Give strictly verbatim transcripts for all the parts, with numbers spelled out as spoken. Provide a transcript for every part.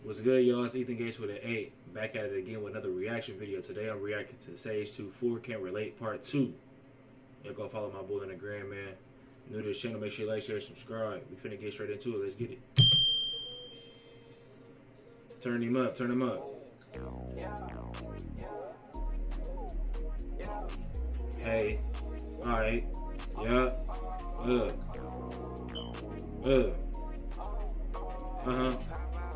What's good, y'all? It's Ethan Gates with an eight. Back at it again with another reaction video. Today I'm reacting to Sage two four Can't Relate Part two. Y'all go follow my boy on the gram, man. New to this channel, make sure you like, share, subscribe. We finna get straight into it. Let's get it. Turn him up, turn him up. Hey. Alright. Yeah. Uh. Uh. Uh-huh.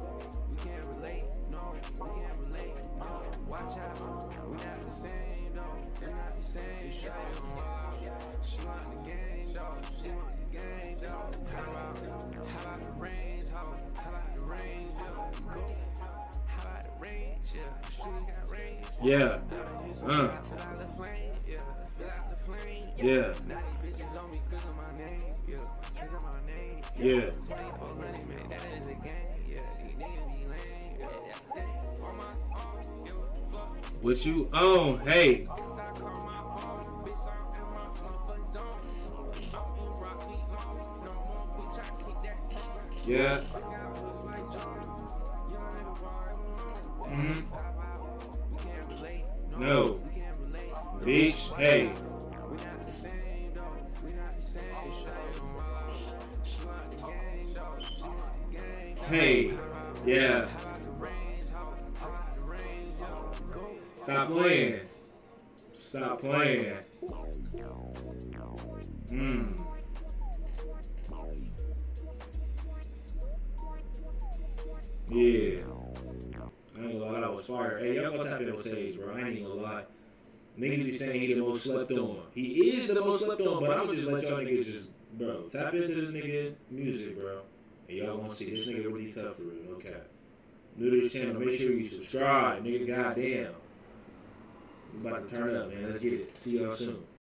Watch out, we not the same, though. We not the same. She want the game, though. She want the game, though. How about, how about the range, ho? How about the range, yo? Go. How about the range, yeah? She got range. Yeah. Uh. Feel like the flame, yeah. Feel like the flame. Yeah. Now these bitches on me cause of my name, yeah. Cause of my name. Yeah. twenty-four hundred, man. That is a game, yeah. These niggas be lame, yeah. On my arm. What you on? Hey. Yeah. Mm-hmm. No. Bitch. Hey. Hey. Yeah. Stop playing. Stop playing. Mmm. Yeah. I ain't gonna lie, that was fire. Hey, y'all go tap in with Sage, bro. I ain't even gonna lie. Niggas be saying he the most slept on. He is the most slept on, but I'ma just let y'all niggas just, bro, tap into this nigga music, bro. And y'all gonna see this nigga really tough for real, okay? New to this channel, make sure you subscribe, nigga, goddamn. We about to turn up, man. Let's get it. See y'all soon.